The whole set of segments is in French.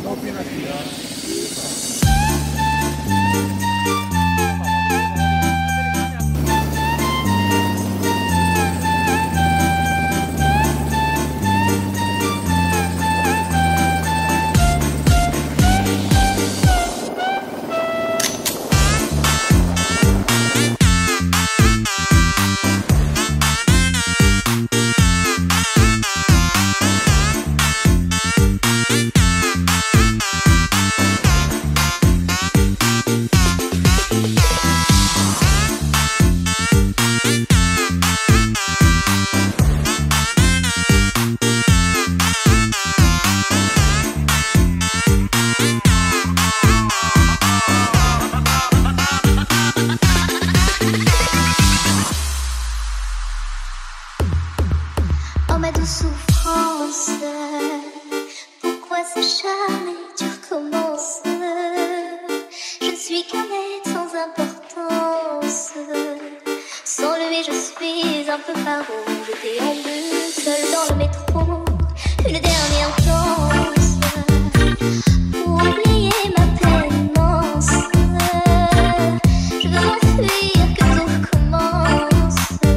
kopi nanti ya. De souffrance, pourquoi s'acharner, tu recommences? Je ne suis qu'un être sans importance. Sans lui je suis un peu paro. Je déambule seul dans le métro, une dernière danse pour oublier ma peine immense. Je veux m'enfuir, que tout recommence.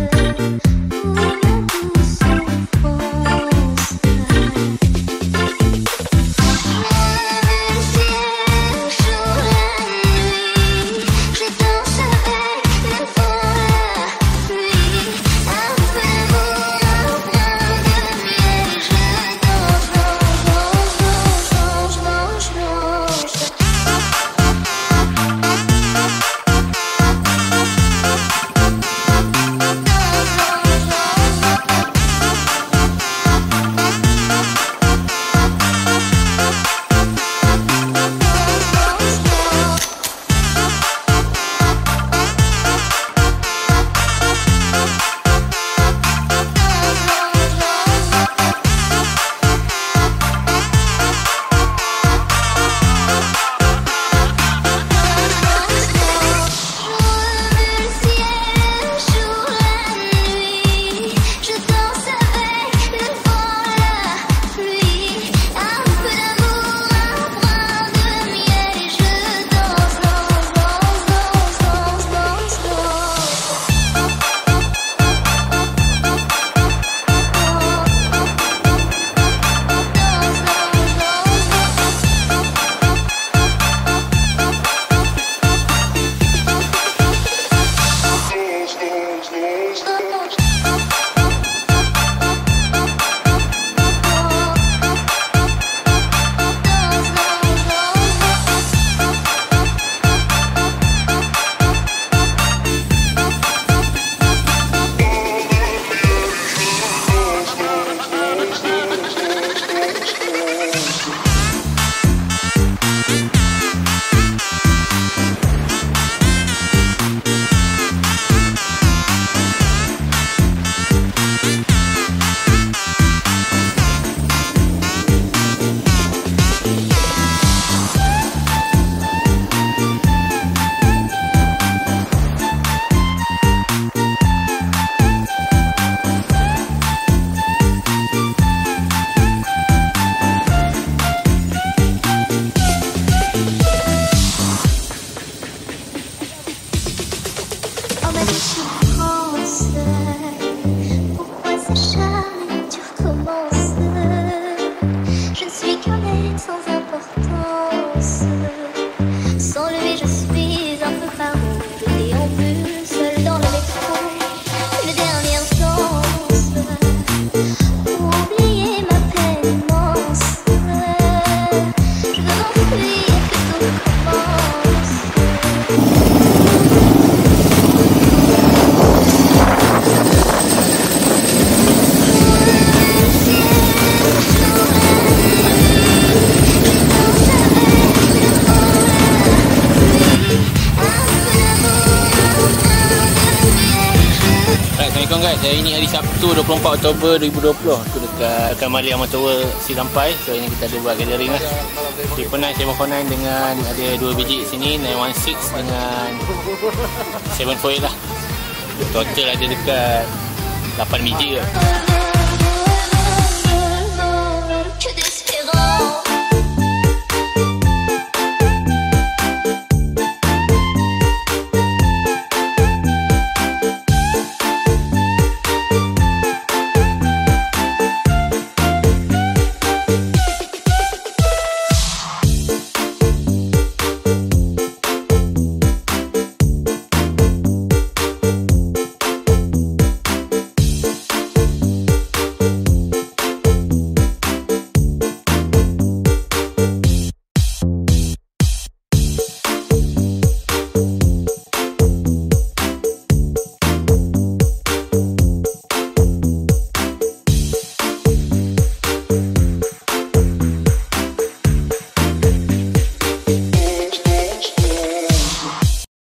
Pourquoi s'acharner, tu recommences? Je ne suis qu'un être sans importance. Sans lui je suis un peu paro. Je déambule seul dans le métro, une dernière danse pour oublier ma peine immense. Je veux m'enfuir, que tout recommence. Assalamualaikum guys, hari ini hari Sabtu 24 Oktober 2020. Aku dekat Kamali Amateur Silampai. So ini kita ada buat gathering lah. Triple 749 dengan ada 2 biji sini, 916 dengan 748 lah. Total ada dekat 8 biji ke.